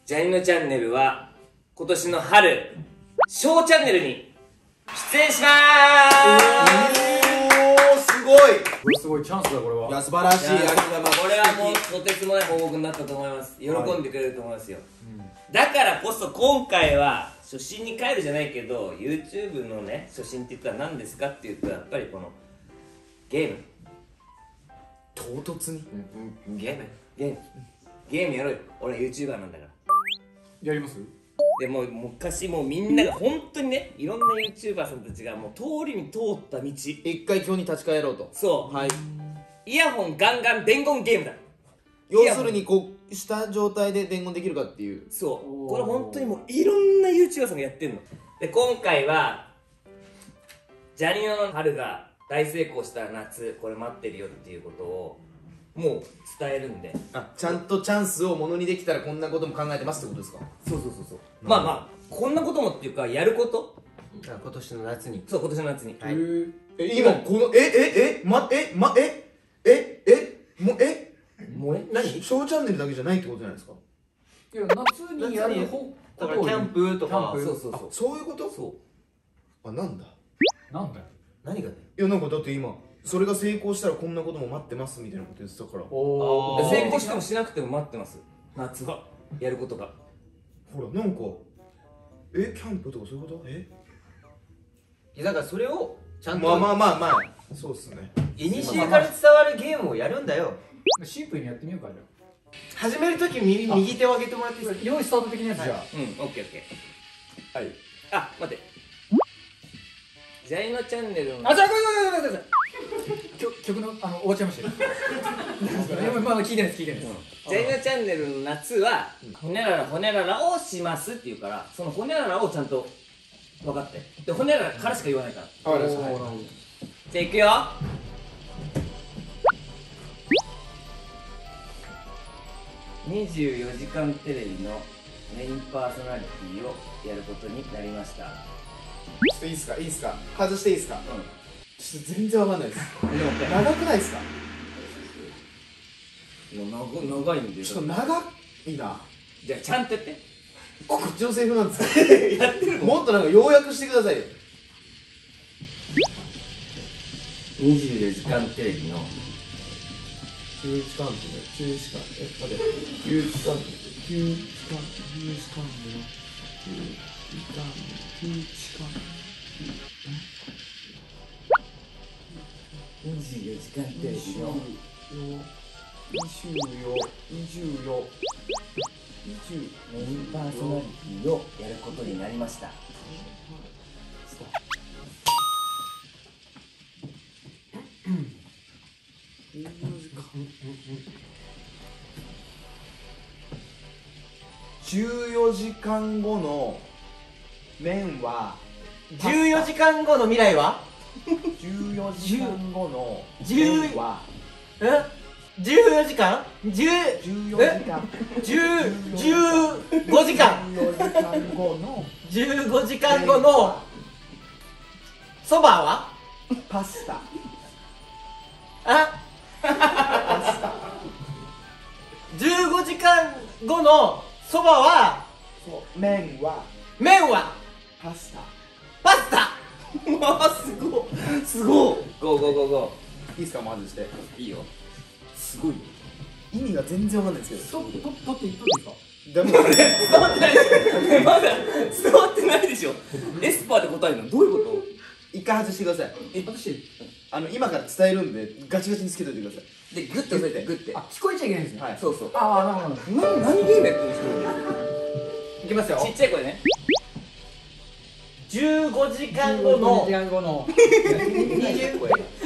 ジャニのチャンネルは今年の春ショーチャンネルに出演しまーす。 すごい。 これすごいチャンスだこれは。 いや素晴らしい。ありがとうございます。 これはもうとてつもない報告になったと思います。喜んでくれると思いますよ、だからこそ今回は初心に帰るじゃないけど YouTube のね初心って言ったら何ですかって言ったらやっぱりこのゲーム唐突に。 ゲームやろうよ。俺は YouTuber なんだから。 やります？ でもう昔もうみんなが本当にねいろんな YouTuber さんたちがもう通りに通った道、 一回今日に立ち返ろうと。 そう、 はい。 イヤホンガンガン伝言ゲームだ。 要するにこうした状態で伝言できるかっていう。 そうこれ本当にもういろんな YouTuber さんがやってんので、今回はジャニオの春が大成功した夏これ待ってるよっていうことをもう伝えるんで、 あ、ちゃんとチャンスをものにできたらこんなことも考えてますってことですか？ そうまあまあこんなこともっていうかやること、 今年の夏に。 そう今年の夏に、 はい。 今このもう何ショーチャンネルだけじゃないってことじゃないですか？ いや夏にやる方だからキャンプとか。 そうそうそうそういうこと？ そうあ、なんだ。 なんだよ。 何がねいやなんかだって今それが成功したらこんなことも待ってますみたいなこと言ってたから。 おー。 成功してもしなくても待ってます。夏がやることがほらなんかキャンプとかそういうこと？ だからそれをちゃんとまあそうっすね。 いにしえから伝わるゲームをやるんだよ。 シンプルにやってみようかじゃ始めるとき右手を上げてもらっていいですか？ あ。用意スタート的なやつじゃあ。 オッケーオッケー。 はい。 あ、待ってジャニのチャンネルのあ、じゃあごめん曲の終わっちゃいましたよ。まだ聞いてないです。 ジャニのチャンネルの夏はほにゃららほにゃららをしますって言うから、そのほにゃららをちゃんと分かってで、ほにゃららからしか言わないから。 あ、です。 じゃあいくよ。24時間テレビのメインパーソナリティをやることになりました。 ちょっといいっすか外していいっすか？ちょっと全然わかんないです。長くないっすか？ 長いんでちょっと長いな。 じゃあちゃんとやって。 こっちのセリフなんですか？やってるもっとなんか要約してくださいよ。 24時間テレビの 9時間で9時間待って9時間で9時間 24時間テレビのメインパーソナリティをやることになりました。 14時間後の麺は 14時間後の未来は 14時間後の 10 麺は 14時間10 14時間 15時間 14時間後の 15時間後のそばはパスタあ15時間後のそばは麺はパパスタ。 スタすごいゴーゴーゴーゴいいっすか？マジでー。いいよ。すごいよ。 意味が全然わかんないですけど。 取っていいですか？ でも伝わってないでしょ。まだ伝わってないでしょ。エスパーで答えるのどういうこと？ 一回外してください。 私今から伝えるんでガチガチにつけといてください。 でグッと押さえてグッて。 聞こえちゃいけないんですね。 はい。 そうそう。 ああ、なるほど。 何ゲームやってる人いきますよ。 ちっちゃい声ね。 15時間後の時間後の 20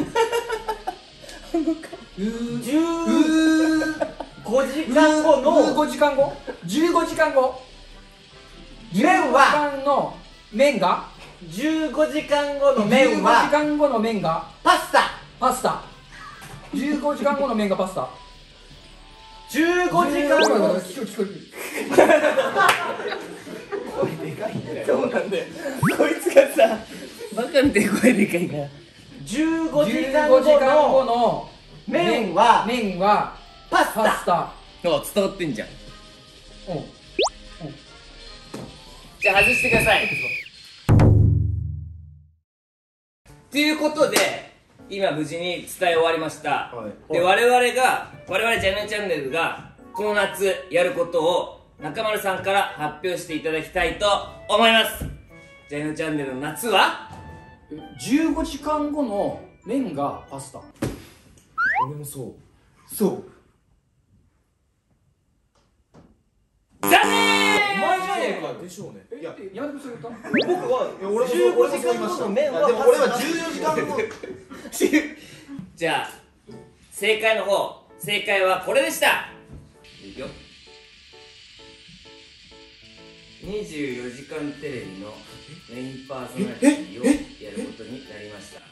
15時間後の 15時間後15時間後麺は麺が 15時間後の 15 麺は時間後の麺がパスタパスタ15時間後の麺がパスタ 15時間後の聞こそうなんだよ。こいつがさ、バカみたいな声でかいから。 15 15 時時間間後後のの麺は麺はパスタパスタあ、伝わってんじゃん。 うんじゃあ外してください。ということで今無事に伝え終わりました、で我々ジャイナチャンネルがこの夏やることを中丸さんから発表していただきたいと思います。ジャイナチャンネルの夏は 15時間後の麺がパスタ。 俺もそう残念。 お前じゃねえかよ。 でしょうね。いややめてくれた。 僕は俺 15 も時間後の麺はでも俺は14時間後じゃあ正解はこれでした。いくよ。24時間テレビのメインパーソナリティをやることになりました。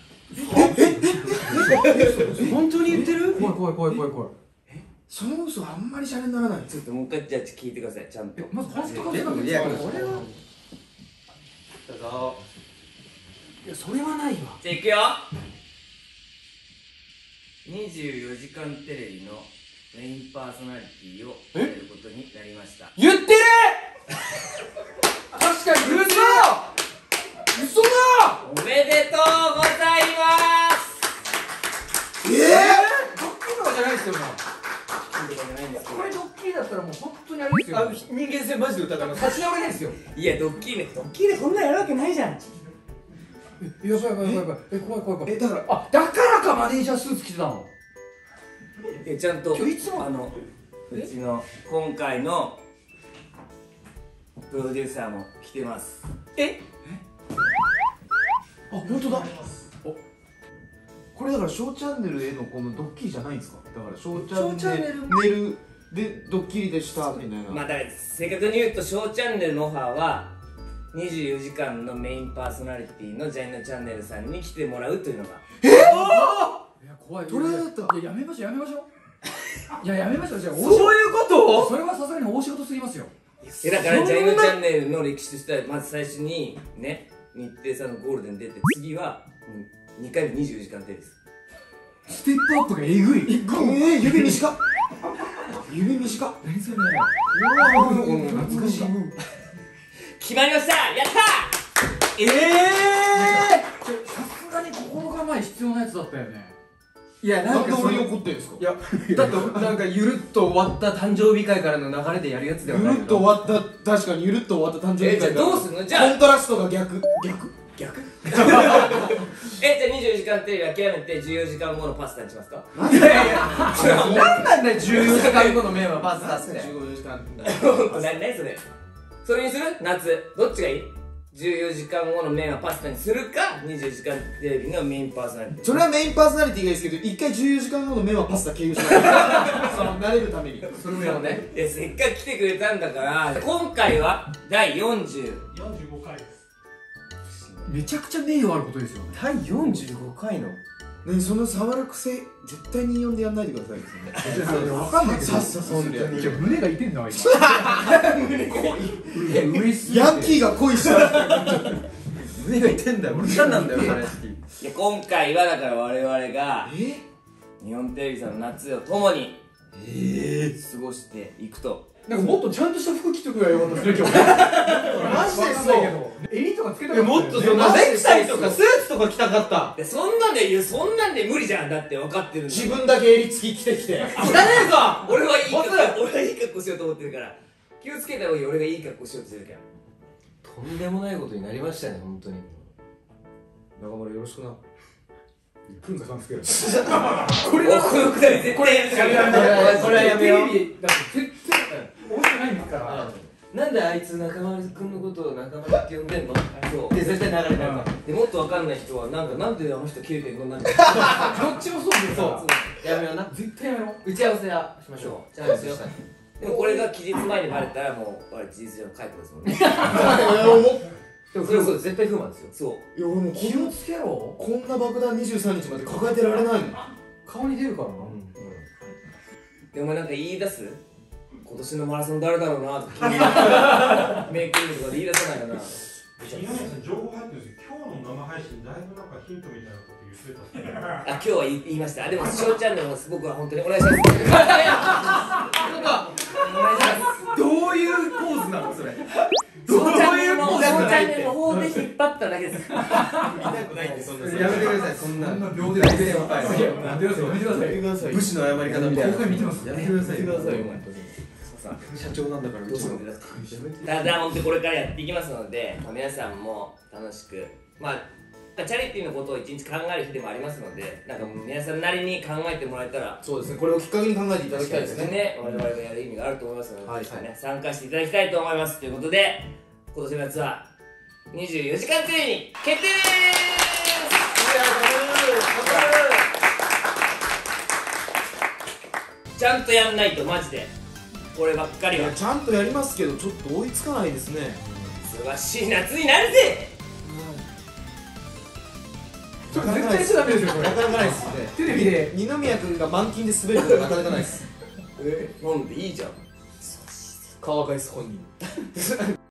本当に言ってる？ 怖い。 その嘘あんまりシャレにならない。 ちょっともう一回じゃあ聞いてください。ちゃんとまずパスタがでもいやこれはどうぞ。 いやそれはないわ。 じゃあいくよ。24時間テレビのメインパーソナリティをやることになりました。 言ってる。 確かに嘘だ。 おめでとうございます。 ドッキリとかじゃないですよ。これドッキリだったらもう本当にあれですよ。 人間性マジで疑います。 立ち直れないですよ。 いやドッキリでこんなんやるわけないじゃん。 やばい怖い。 だからだからかマネージャースーツ着てたの。 ちゃんと今日いつもうちの今回のプロデューサーも来てます。 本当だ。これだからショーチャンネルへのこのドッキリじゃないんですか。だからショーチャンネルでドッキリでしたみたいな。 まあだから正確に言うとショーチャンネルのオファーは24時間のメインパーソナリティのジャイナチャンネルさんに来てもらうというのがいや怖い。 トライだった。 いややめましょう。いややめましょう。じゃあそういうこと？ それはさすがに大仕事すぎますよ。 だからジャイナチャンネルの歴史としてはまず最初にね日テレさんのゴールデン出て次は2回目24時間テレビです。 ステップアップがえぐい。 指短っ。 何それ。 懐かしい。 決まりました。やったさすがに心構え必要なやつだったよね。 いやなんで俺に怒ってんですか。 いやだとなんかゆるっと終わった誕生日会からの流れでやるやつではないよな。 確かにゆるっと終わった誕生日じゃあ会。 どうすんの。じゃあコントラストが逆。 じゃあ24時間テレビ諦めて14時間後のパスタにしますか。 何なんだよ14時間後の麺はパスタって。 15時間。 何それにする。夏どっちがいい。14時間後の麺はパスタにするか24時間テレビのメインパーソナリティ。 それはメインパーソナリティがいいですけど、一回14時間後の麺はパスタ経由しない。その慣れるために。 それをね。 いやせっかく来てくれたんだから今回は第45回です。 めちゃくちゃ名誉あることですよね。 第45回のね、その触る癖絶対に呼んでやんないでくださいですね。 わかんないけど。 さっさ本当に。 じゃ胸が痛いんだわ今。 ヤンキーが恋した胸が痛いんだよ。俺何なんだよ話。 いや今回はだから我々が日本テレビさんの夏を共に過ごしていくと。 なんかもっとちゃんとした服着てくればよかったですね今日。 マジでそう。 襟とかつけたかった。 もっとそのネクタイとかスーツとか着たかった。 でそんなんで無理じゃん。だって分かってるんだ。 自分だけ襟付き着てきて。 汚ねえぞ。 俺はいい格好しようと思ってるから気をつけた方がいい。俺がいい格好しようとしてるからとんでもないことになりましたね本当に。 中村よろしくな。 くんざさんつける。 このくだり絶対やめて。 これはやめよう。 テレビだって絶対面白くないんですから。 なんであいつ中丸くんのことを中丸って呼んでんの？ そうで絶対流れないかでもっと分かんない人はなんであの人切れてんのなんてどっちもそうですよ。 やめような。 絶対やめろ。 打ち合わせはしましょう。 ちゃんとしよう。でもこれが期日前にバレたらもう事実上の解雇ですもんね。 でもそれ絶対不満ですよ。 そういや俺も気をつけろ。 こんな爆弾23日まで抱えてられないの。 顔に出るからな。 でもなんか言い出す今年のマラソン誰だろうなって気になるメイクインとかで言い出さないよな。 今さん情報入ってるんですけど、今日の生配信だいぶなんかヒントみたいなこと言ってたっすね。 あ、今日は言いました。でもショーチャンネルも僕は本当にお願いします。お願いします。 どういうポーズ？ なのそれ。 翔チャンネルの方で引っ張っただけです。 痛くないってそんな。 やめてください、そんな秒で大先輩やめてください、やめてください。 ください。 武士の謝り方みたいな。 公開見てます。 やめてくださいよ。 くださいよ。 社長なんだから、うちの。 ただ本当にこれからやっていきますので、皆さんも楽しく、まあチャリティーのことを一日考える日でもありますので、なんか皆さんなりに考えてもらえたら、 そうですね。これをきっかけに考えていただきたいですね。 我々がやる意味があると思いますので、 はいぜひね参加していただきたいと思います。ということで、今年の夏は24時間テレビに決定です。ちゃんとやんないとマジでこればっかりは。 いやちゃんとやりますけどちょっと追いつかないですね。 忙しい夏になるぜ。 絶対しちゃダメですよ、これ。 なかなかないですね。 テレビで。 二宮君が満勤で滑ることはなかなかないです。 なんでいいじゃん。 川返す本人。